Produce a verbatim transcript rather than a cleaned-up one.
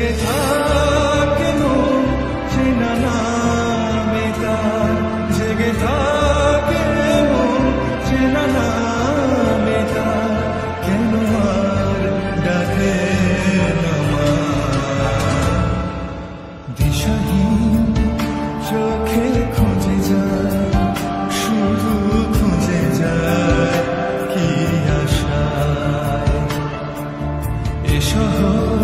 জেগে থাকে মন চেনা নামে তার, জেগে থাকে মন চেনা নামে তার, কেন আর ডাকে না মা? দিশাহীন চোখে খুঁজে যায়, শুধু খুঁজে যায় কি আশায় এ শহর